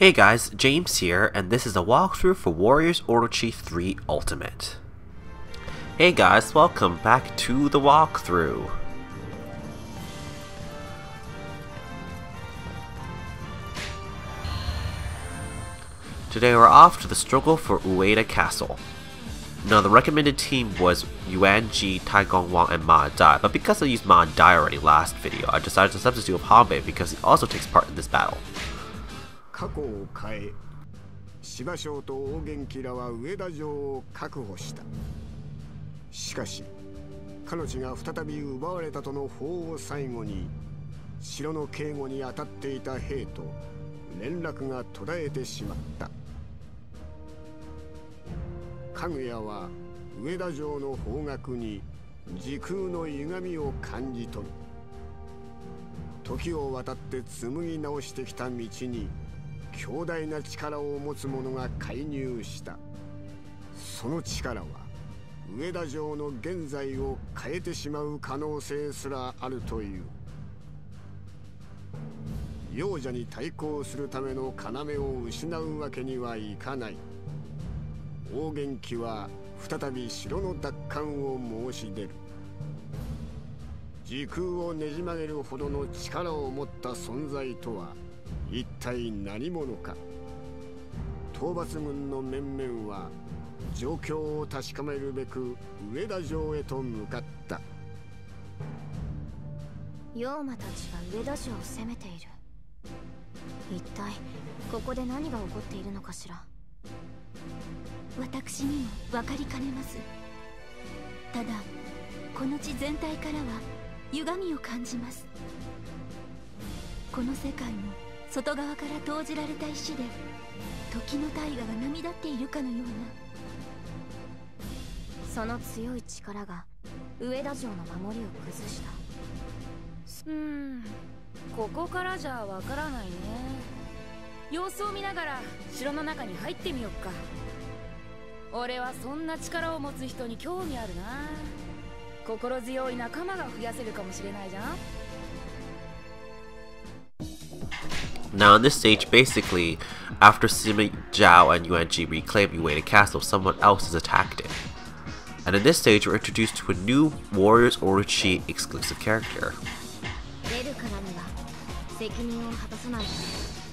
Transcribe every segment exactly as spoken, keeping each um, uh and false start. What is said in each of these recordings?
Hey guys, James here, and this is a walkthrough for Warriors Orochi three Ultimate. Hey guys, welcome back to the walkthrough. Today we're off to the struggle for Ueda Castle. Now the recommended team was Yuan Ji, Taigong Wang, and Ma Dai, but because I used Ma Dai already last video, I decided to substitute with Hanbei because he also takes part in this battle. 過去を変え、芝生と大元気らは上田城を確保した。しかし、彼女が再び奪われたとの報を最後に、城の警護に当たっていた兵と連絡が途絶えてしまった。かぐやは上田城の方角に時空の歪みを感じ取る。時を渡って紡ぎ直してきた道に、 強大な力を持つ者が介入した。その力は上田城の現在を変えてしまう可能性すらあるという。幼者に対抗するための要を失うわけにはいかない。大元気は再び城の奪還を申し出る。時空をねじ曲げるほどの力を持った存在とは 一体何者か。討伐軍の面々は状況を確かめるべく上田城へと向かった。 妖魔たちが上田城を攻めている。一体ここで何が起こっているのかしら。 私にも分かりかねます。ただこの地全体からは歪みを感じます。この世界の 外側から投じられた石で時の大河が波立っているかのような。 その強い力が上田城の守りを崩した。 うーん、ここからじゃわからないね。様子を見ながら城の中に入ってみよっか。俺はそんな力を持つ人に興味あるな。心強い仲間が増やせるかもしれないじゃん。 Now in this stage, basically, after Sima Zhao and Yuan Ji reclaim Ueda Castle, someone else has attacked it. And in this stage, we're introduced to a new Warriors Orochi exclusive character. 出るからには責任を果たさないとね。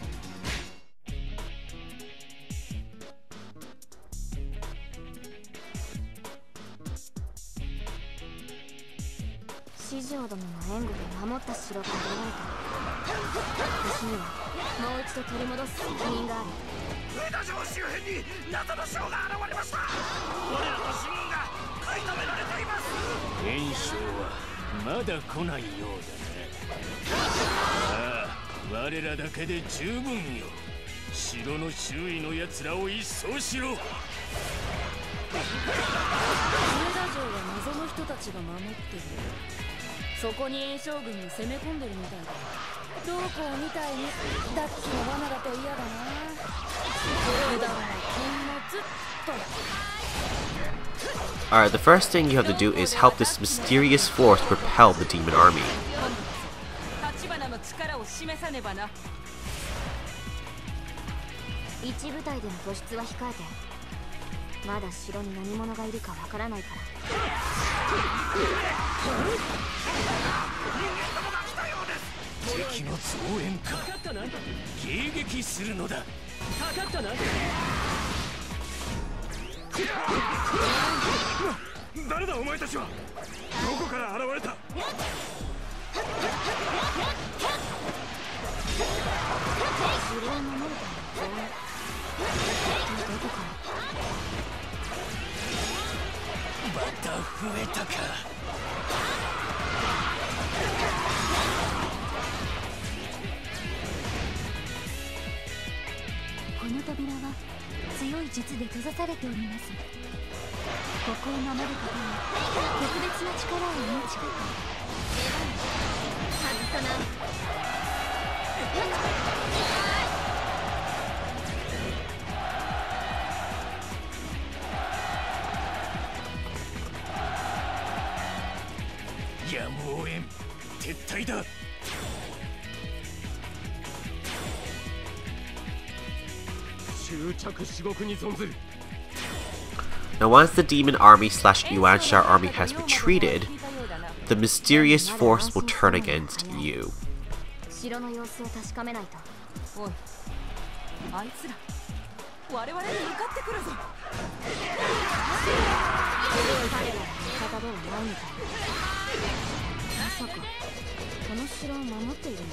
四条殿の援護で守った城が奪われた。私には もう一度取り戻す責任がある。 上田城周辺に謎の将が現れました。我らと市民が食い止められています。 袁紹はまだ来ないようだね。さあ、我らだけで十分よ。城の周囲の奴らを一掃しろ。上田城は謎の人たちが守ってる。そこに袁紹軍が攻め込んでるみたいだ。 どこをみたいにダッキの罠だと嫌だな。普段はこんなずっと。 Alright, the first thing you have to do is help this mysterious force propel the demon army. 立花の力を示さねばな。 一部隊での突出は控えて。まだ城に何者がいるかわからないから。 敵の増援か。迎撃するのだ。かかったな。 誰だお前たちは。どこから現れた。 城を守るための増援。どこから。 また増えたか。 この扉は強い術で閉ざされております。ここを守る方は特別な力をお持ちかと。 外さない。 やむをえん。撤退だ。 Now once the demon army slash Yuansha army has retreated, the mysterious force will turn against you. 城の様子を確かめないと。 おい、あいつら我々に向かってくるぞ。 彼らは味方ではないみたい。まさかこの城を守っているの？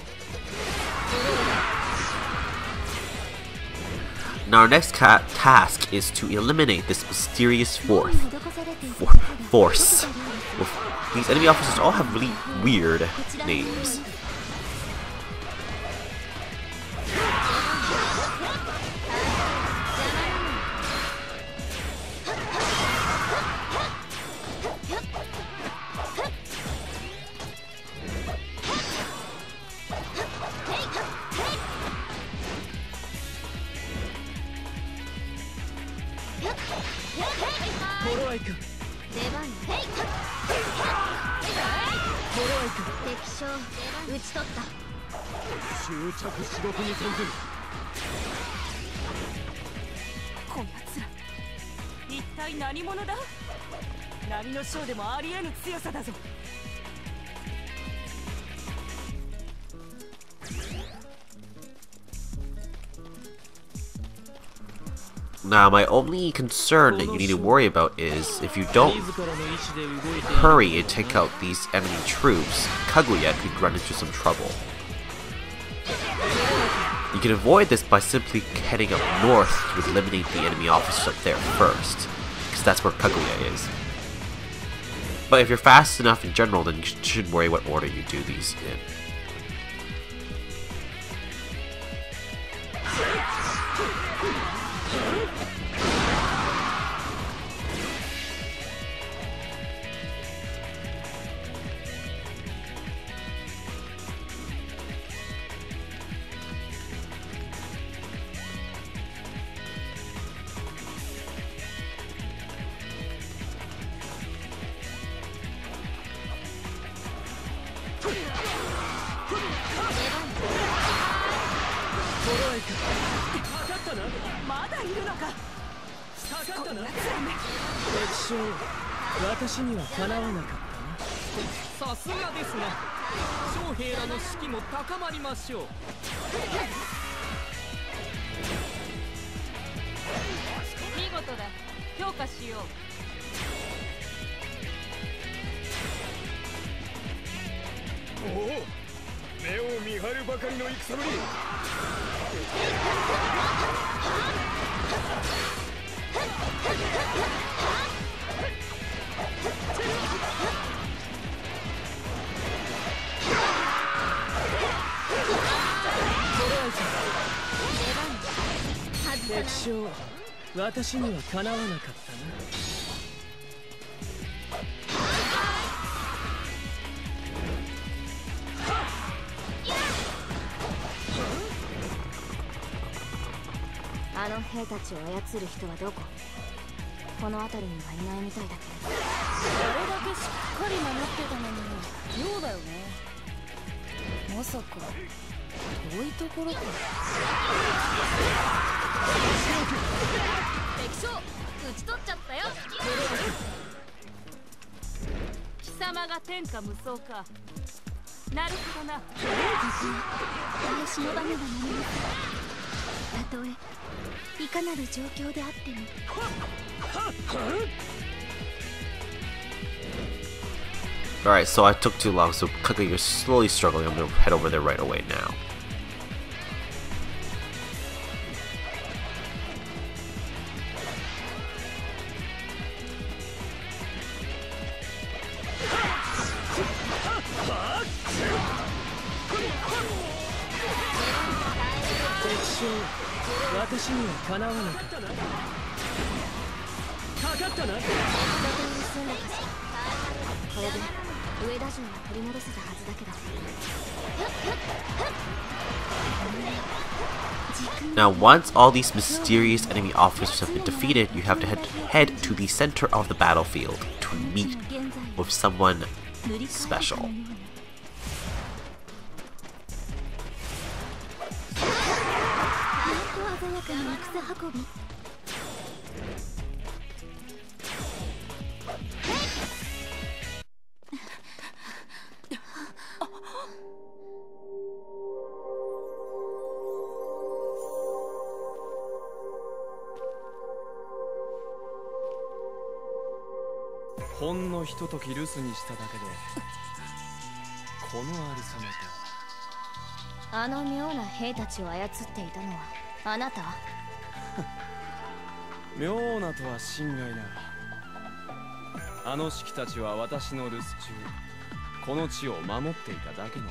Now our next ca task is to eliminate this mysterious fourth for force. These enemy officers all have really weird names. Now my only concern that you need to worry about is if you don't hurry and take out these enemy troops, Kaguya could run into some trouble. You can avoid this by simply heading up north to eliminate the enemy officers up there first, because that's where Kaguya is. But if you're fast enough in general, then you shouldn't worry what order you do these in. A の兵たちを操る人はどこ？この辺りにはいないみたいだけど。あれだけしっかり守ってたのに妙だよね。まさか遠いところか。敵将討ち取っちゃったよ。 貴様が天下無双か。なるほどな。 私のバネが守る。たとえいかなる状況であっても。 Alright, so I took too long, so Kaguya is slowly struggling. I'm gonna head over there right away now. Now, once all these mysterious enemy officers have been defeated, you have to head, head to the center of the battlefield to meet with someone special. 鮮やかな戦運び。 ほんのひととき留守にしただけでこのありさまと。 あの妙な兵たちを操っていたのはあなた？ 妙なとは心外な。あの式たちは私の留守中この地を守っていただけの。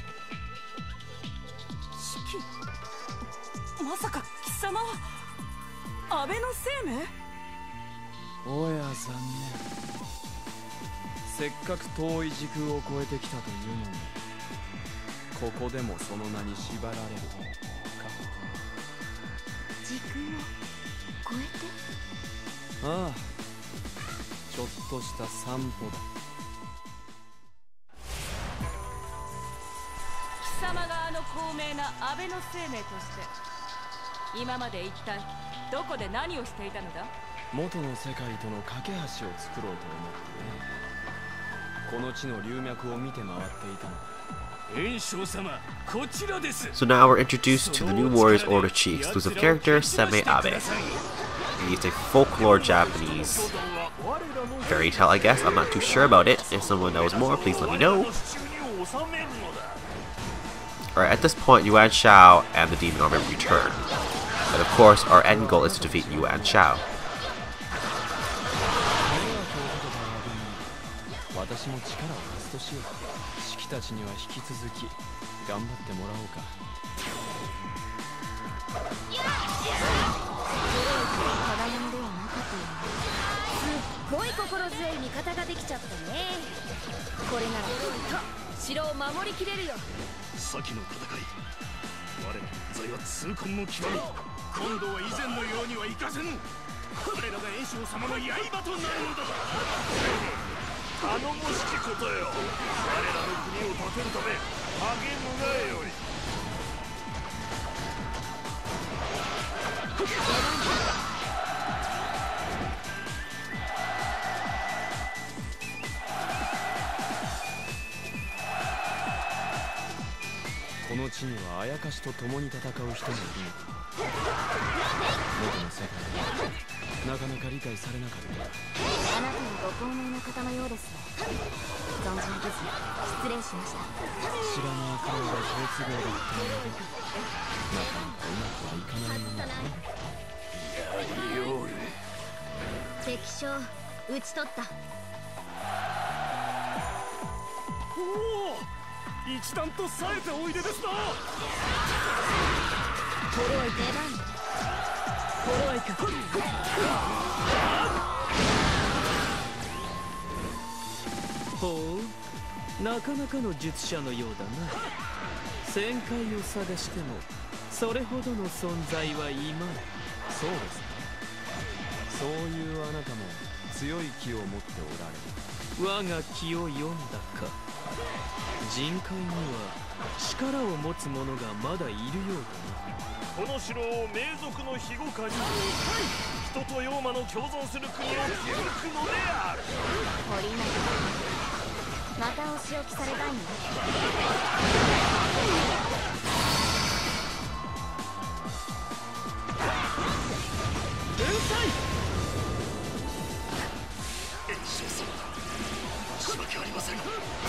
式？まさか貴様は安倍の生命？ おや残念。せっかく遠い時空を超えてきたというのにここでもその名に縛られるか。 時空を超えて？ ああ、ちょっとした散歩だ。 貴様があの高名な安倍の生命として今まで一体どこで何をしていたのだ？ 元の世界との架け橋を作ろうと思ってね。この地の流脈を見て回っていたのだ。 炎章様、こちらです。 So now we're introduced to the new Warriors Order Chief, exclusive character Seme Abe. He's a folklore Japanese fairy tale, I guess. I'm not too sure about it. If someone knows more, please let me know. Alright, at this point, Yuan Shao and the Demon Army return. And of course, our end goal is to defeat Yuan Shao. 私も力を貸すとしよう。式たちには引き続き頑張ってもらおうか。 ただものではなかったよね。 すっごい心強い味方ができちゃったね。これなら城を守りきれるよ。 先の戦い、我らの在は痛恨の極み。今度は以前のようにはいかせぬ。我らが炎章様の刃となるのだ。頼もしきことよ。我らの国を立てるため励むがよい。 この地にはあやかしと共に戦う人もいるのだ。元の世界でなかなか理解されなかった。 あなたはご高名な方のようですね。存じ上げず失礼しました。 知らない彼が好都合だったのでなかなかうまくはいかないものだね。 やりおる。 敵将討ち取った。 おお、一段と冴えておいでですな。 出番。 ほう、なかなかの術者のようだな。旋回を探してもそれほどの存在はいまい。 そうですか。そういうあなたも強い気を持っておられる。 我が気を読んだか。人海には力を持つ者がまだいるようだな。 この城を冥族の庇護下に人と妖魔の共存する国を築くのである。 堀内またお仕置きされたいの？ 天才炎章様、申し訳ありません。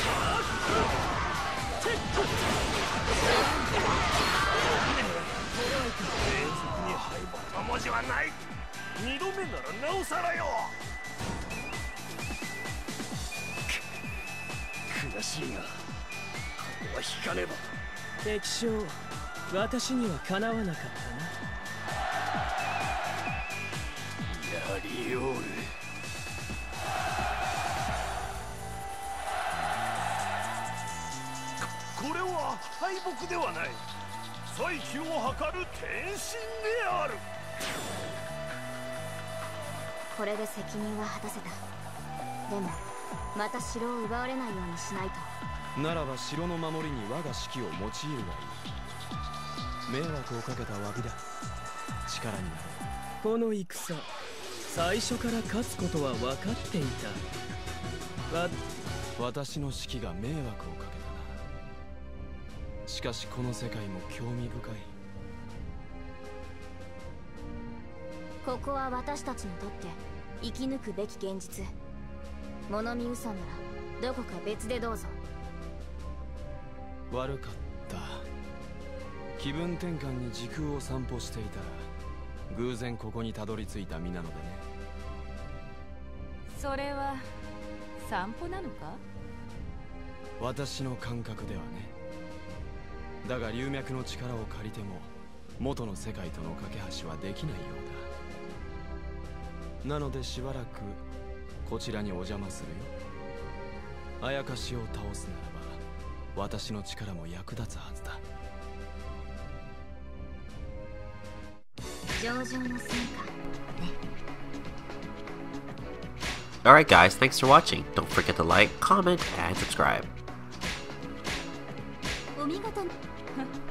冥族に敗北の文字はない。二度目ならなおさらよ。悔しいがここは引かねば。 敵将、私にはかなわなかったな。 やりおる。これは敗北ではない。再起を図る転身である。 これで責任は果たせた。でもまた城を奪われないようにしないと。 ならば城の守りに我が指揮を用いるがいい。迷惑をかけた詫びだ。 力になる。 この戦、最初から勝つことは分かっていた。わ私の指揮が迷惑をかけたな。しかしこの世界も興味深い。 ここは私たちにとって生き抜くべき現実。物見ウサならどこか別でどうぞ。 悪かった。気分転換に時空を散歩していたら偶然ここにたどり着いた身なのでね。 それは散歩なのか？ 私の感覚ではね。だが龍脈の力を借りても元の世界との架け橋はできないようだ。なのでしばらくこちらにお邪魔するよ。あやかしを倒すならば私の力も役立つはずだ。 上々の戦果ね。 Alright guys, thanks for watching. Don't forget to like, comment, and subscribe. お見事。